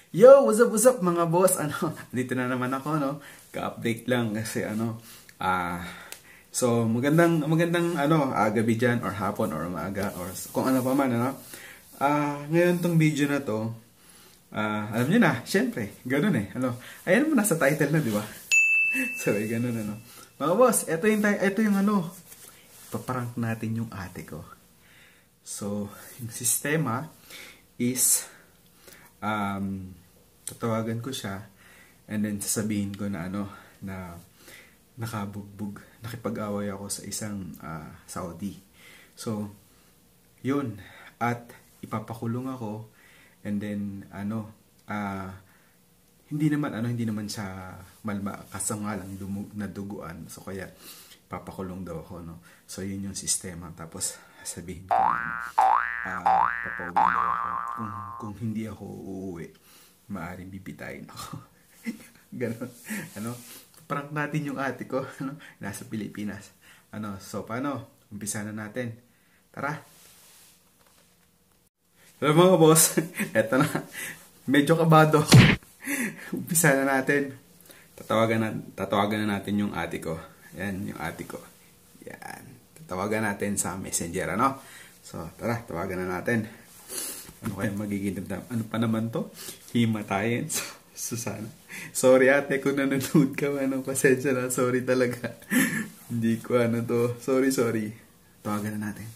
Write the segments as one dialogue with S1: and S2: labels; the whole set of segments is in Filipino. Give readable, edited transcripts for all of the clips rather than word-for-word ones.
S1: Yo, what's up mga boss? Dito na naman ako, no? Ka-update lang kasi so magandang gabi diyan or hapon or umaga or kung ano pa man, ano. Ngayon tong video na to, alam niyo na, syempre, ganoon eh. Ayan mo nasa title na, di ba? Sorry, ganoon Mga boss, ito yung paprank natin yung ate ko. So, yung sistema is tatawagan ko siya and then sasabihin ko na na nakipag-away ako sa isang Saudi. So, yun. At ipapakulong ako and then hindi naman siya malma kaso nga lang naduguan. So, kaya papakulong daw ako, no? So, yun yung sistema. Tapos, sabihin ko papawin daw ako. Kung hindi ako uuwi, maaaring bibitayin ako. Ganon. Prank natin yung ate ko, nasa Pilipinas. So, paano? Umpisa na natin. Tara! Hello mga boss. Eto na. Medyo kabado ako. Umpisa na natin. Tatawagan na natin yung ate ko. Yan, yung ate ko. Yan. Tatawagan natin sa Messenger, So, tara, tawagan na natin. Ano kaya magiging ano pa naman to? Himatayin. Susana. Sorry ate kung nanonood ka. Pasensya na. Sorry talaga. Hindi ko to. Sorry. Tawagan na natin.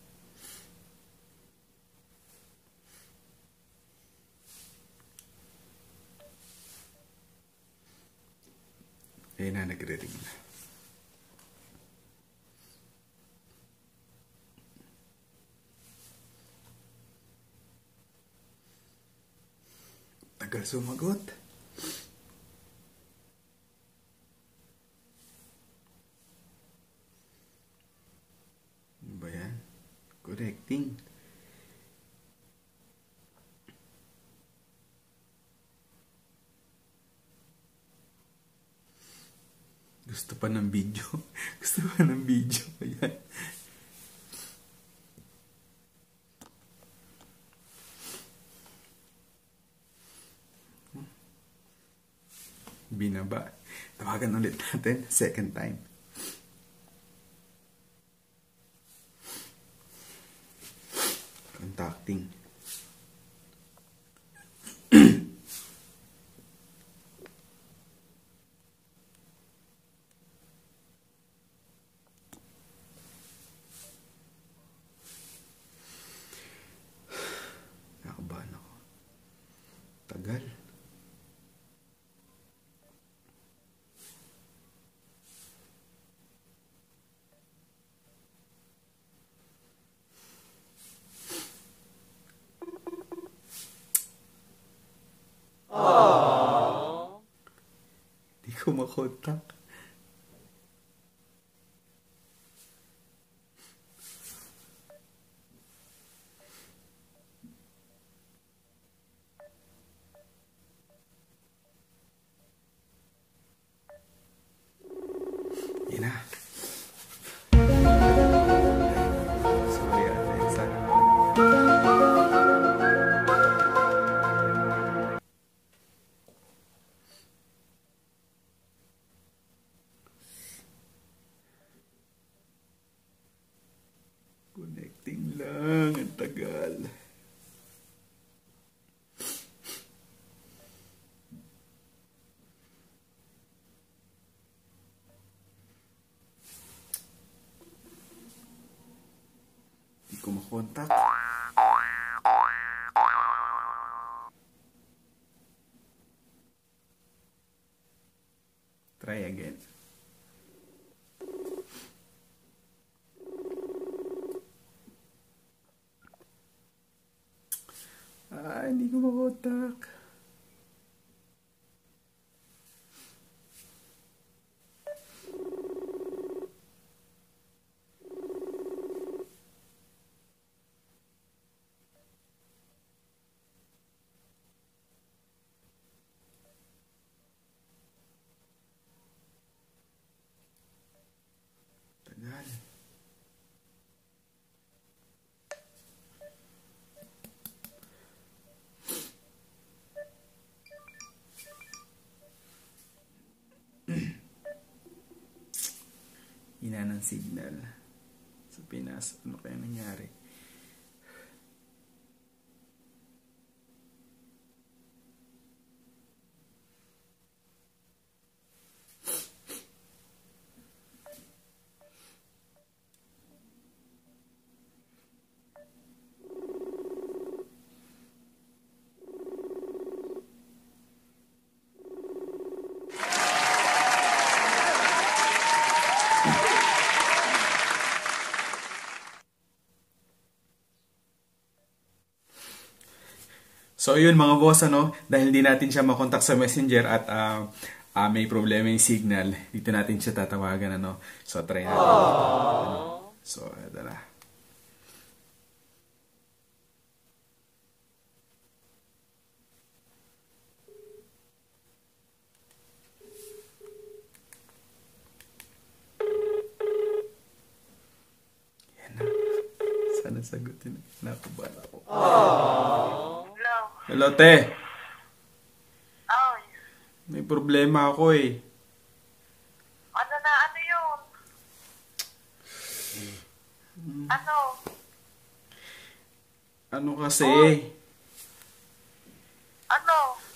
S1: Ayun na, nagre-ring na. Tagal sumagot. Ano ba yan? Connecting. Gusto pa ng video. Gusto pa ng video. Ayan. Binaba. Tawagan ulit natin. Second time. Contacting. Nakabahan ako. Tagal. Hindi ko makontak. Yan na. Sorry Alexa. Connecting lang. Ang tagal. Hindi ko makontak. Try again. Hindi ko makontak. Hina ng signal. Sa Pinas, ano kaya nangyari? So yun mga boss, ano, dahil hindi natin siya makontak sa messenger at may problema yung signal, dito natin siya tatawagan, ano. So try natin. Ano. So ito na. Yan na. Sana sagutin. Nakabahan ako. Hello, te.
S2: Ay,
S1: May problema ako eh.
S2: ano na, ano yun? Ano?
S1: Ano kasi?
S2: Ano?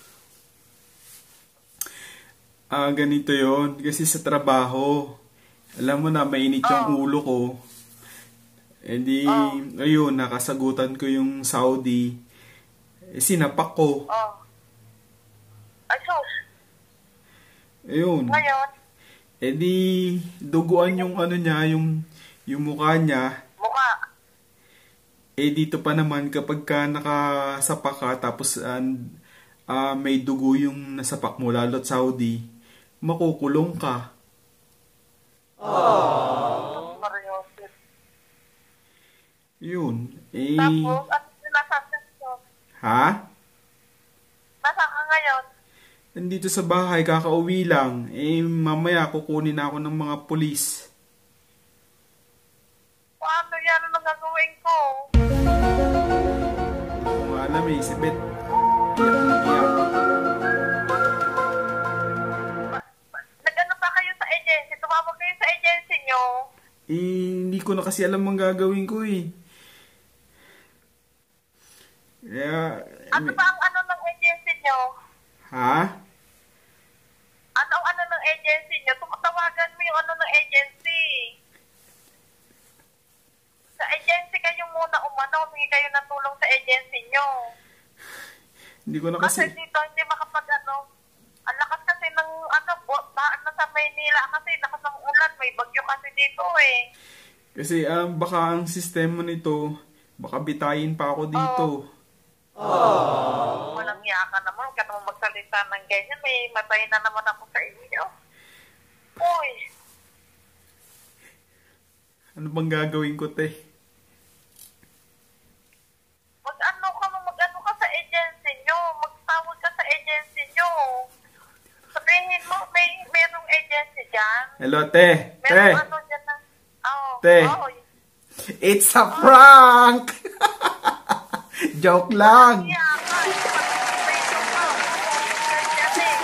S1: Ganito yon kasi sa trabaho. Alam mo na, mainit yung ulo ko. Eh di, ayun, nakasagutan ko yung Saudi. Eh, sinapak ko.
S2: Ay, sus.
S1: Ayun.
S2: Ngayon,
S1: Eh di, duguan yung ano niya, yung mukha niya.
S2: mukha.
S1: Eh dito pa naman, kapag ka nakasapak ka, tapos may dugo yung nasapak mo, lalo't Saudi, makukulong ka.
S2: Mariosip.
S1: Yun. Eh,
S2: Tapos, ano sinasabi ko?
S1: ha?
S2: Nasaan ka ngayon?
S1: Nandito sa bahay, kakauwi lang. Eh, mamaya kukunin ako ng mga pulis.
S2: Paano yan? Ano gagawin ko?
S1: Kung alam eh, si Beth, iyak na iyak.
S2: Nag-ano pa kayo sa agency? Tumawag kayo sa agency nyo?
S1: Eh, hindi ko na kasi alam ang gagawin ko eh. Kaya,
S2: Ano ba ang ano ng agency nyo?
S1: ha?
S2: Ano ang ano ng agency nyo? Tumatawagan mo yung ano ng agency. Sa agency kayo muna umano. Humingi kayo ng tulong sa agency nyo.
S1: Hindi ko na
S2: Kasi
S1: kasi,
S2: dito hindi makapag ano. Ang lakas kasi ng ano, baan na sa Maynila kasi lakas ng ulan. May bagyo kasi dito eh.
S1: kasi baka ang sistema nito, baka bitayin pa ako dito.
S2: Walang yaka naman. Huwag ka naman magsalita ng ganyan. May matay na naman ako sa inyo. Uy.
S1: Ano bang gagawin ko, te?
S2: Mag-ano ka sa agency nyo. Magtawag ka sa agency nyo. Sabihin mo, merong agency dyan.
S1: Hello, te. Te.
S2: Merong ano dyan na. Oh,
S1: Te.
S2: oh.
S1: It's a prank! Joke lang!
S2: Yaka. May ka. Ganyan eh.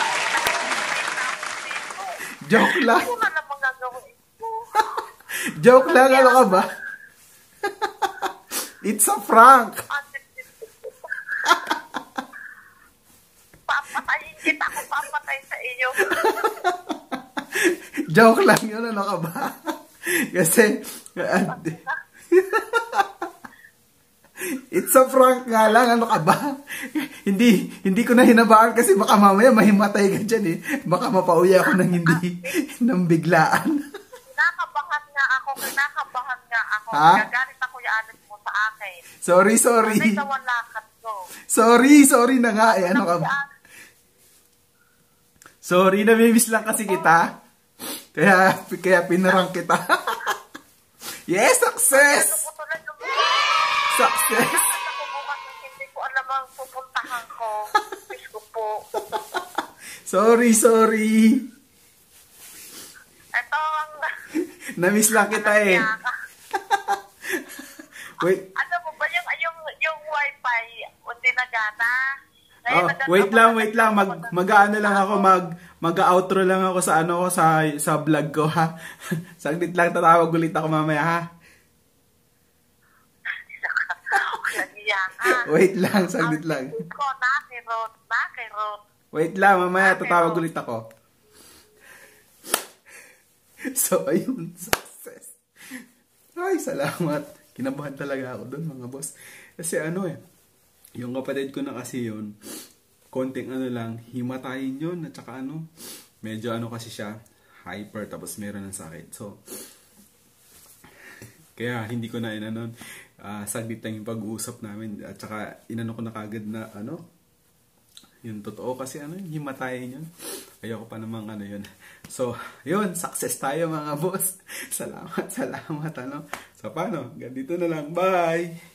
S1: Joke lang!
S2: Ano na naman gagawin ko?
S1: Joke lang, ano ka ba? It's a prank!
S2: Papatayin kita kung papatay sa iyo.
S1: Joke lang yun, ano ka ba? Kasi, it's a prank nga lang, ano ka ba? Hindi ko na hinabaan kasi baka mamaya mahimatay ka dyan eh. Baka mapauwi ako ng hindi, ng biglaan.
S2: Kinakabahan nga ako.
S1: Ha?
S2: Gagalit ako yung anak mo sa akin.
S1: Sorry.
S2: Kasi sa walakat ko.
S1: Sorry na nga eh, ano ka ba? Sorry, namimiss lang kasi kita. Kaya pinarang kita. Yes, success! Success!
S2: Hindi ko alam ang pupuntahan ko. Diyos ko po.
S1: Sorry.
S2: Ito ang...
S1: Namiss lang kita eh. Wait.
S2: Ano mo ba yung wifi? Hindi na gana?
S1: Oh, wait lang. Mag-aano lang ako, mag-outro lang ako sa ano ko sa vlog ko, ha. Saglit lang, tatawag ulit ako mamaya, ha. Wait lang, saglit lang. Wait lang, mamaya tatawag ulit ako. So, ayun, success. Ay, salamat. Kinabahan talaga ako doon, mga boss. Kasi ano yung kapatid ko na kasi yun, konting ano lang, himatayin yun, at saka ano, medyo ano kasi siya, hyper, tapos meron ng sakit. So, kaya hindi ko na inanon, saglit lang yung pag-uusap namin, at saka inano ko na kagad na ano, yung totoo kasi ano, himatayin yun. Ayoko pa namang ano yun. So, yun, success tayo mga boss. Salamat, ano. So, paano? Ganito na lang. Bye!